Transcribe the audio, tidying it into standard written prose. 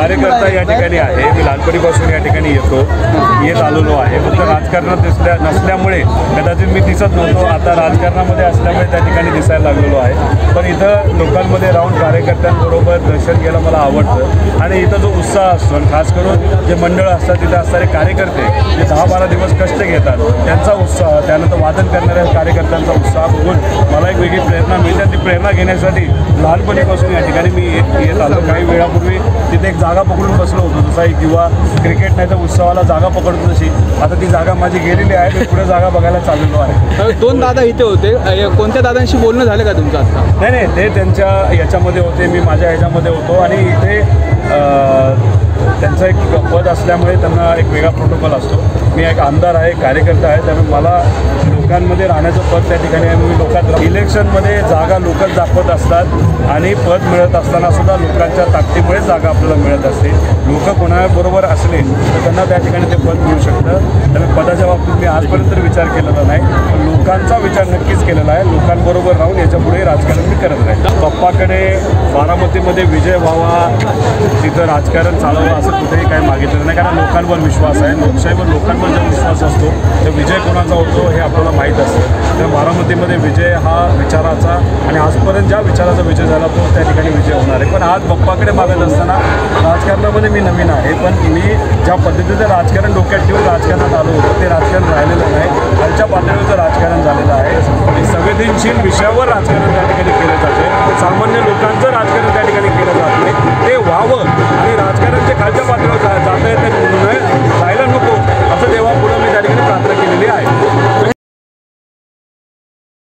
कार्यकर्ता या ठिकाणी आहे. मी लहानपणीपासून या ठिकाणी येत आलेलो आहे. फक्त राजकारणात नसल्यामुळे कदाचित मी दिसत नव्हतो. आता राजकारणामध्ये असल्यामुळे त्या ठिकाणी दिसायला लागलेलो आहे. पण इथं लोकांमध्ये राहून कार्यकर्त्यांबरोबर दर्शन घ्यायला मला आवडतं आणि इथं जो उत्साह असतो आणि खास करून जे मंडळ असतात तिथे असणारे कार्यकर्ते जे 10-12 दिवस कष्ट घेतात त्यांचा उत्साह, त्यानंतर वादन करणाऱ्या कार्यकर्त्यांचा उत्साह बघून मला एक वेगळी प्रेरणा मिळते. ती प्रेरणा घेण्यासाठी लहानपणीपासून या ठिकाणी मी येत आलो. काही वेळापूर्वी तिथे एक जागा पकडून बसलो होतो, जसा एक किंवा क्रिकेट नाही तर उत्सवाला जागा पकडतो तशी आता ती जागा माझी गेलेली आहे. मी पुढे जागा बघायला चाललेलो आहे. 2 दादा इथे होते, कोणत्या दादांशी बोलणं झालं का तुमचं आता? नाही, ते त्यांच्या याच्यामध्ये होते, मी माझ्या ह्याच्यामध्ये होतो आणि इथे त्यांचं एक पद असल्यामुळे त्यांना एक वेगळा प्रोटोकॉल असतो. मी एक आमदार आहे, कार्यकर्ता आहे, त्यामुळे मला लोकांमध्ये राहण्याचं पद त्या ठिकाणी आहे. मी लोकात इलेक्शनमध्ये जागा लोकच दाखवत असतात आणि पद मिळत असताना सुद्धा लोकांच्या ताकदीमुळे जागा आपल्याला मिळत असते. लोक कोणाबरोबर असले तर त्यांना त्या ठिकाणी ते पद मिळू शकतं. त्यामुळे पदाच्या बाबतीत मी आजपर्यंत विचार केलेला नाही, पण लोकांचा विचार नक्कीच केलेला आहे. लोकांबरोबर राहून याच्यापुढे राजकारण मी करत राहील. पप्पाकडे बारामतीमध्ये विजय व्हावा, तिथं राजकारण चालवावं असं कुठेही काही मागितलं नाही, कारण लोकांवर विश्वास आहे. लोकशाहीवर लोकांवर जर विश्वास असतो तर विजय कोणाचा होतो हे आपल्याला माहीत असतं. तर बारामतीमध्ये विजय हा विचाराचा आणि आजपर्यंत ज्या विचाराचा विजय झाला तो त्या ठिकाणी विजय होणार आहे. पण आज पप्पाकडे मागत असताना राजकारणामध्ये मी नवीन आहे, पण मी ज्या पद्धतीचं राजकारण डोक्यात ठेवून राजकारणात आलो होतो ते राजकारण राहिलेलं नाही. खालच्या पातळीवरचं राजकारण झालेलं आहे. संवेदनशील विषयावर राजकारण त्या ठिकाणी केलं जाते. सामान्य लोकांचं राजकारण त्या ठिकाणी केलं जात नाही. ते व्हावं आणि राजकारण जे खालच्या पातळीवर जात आहे ते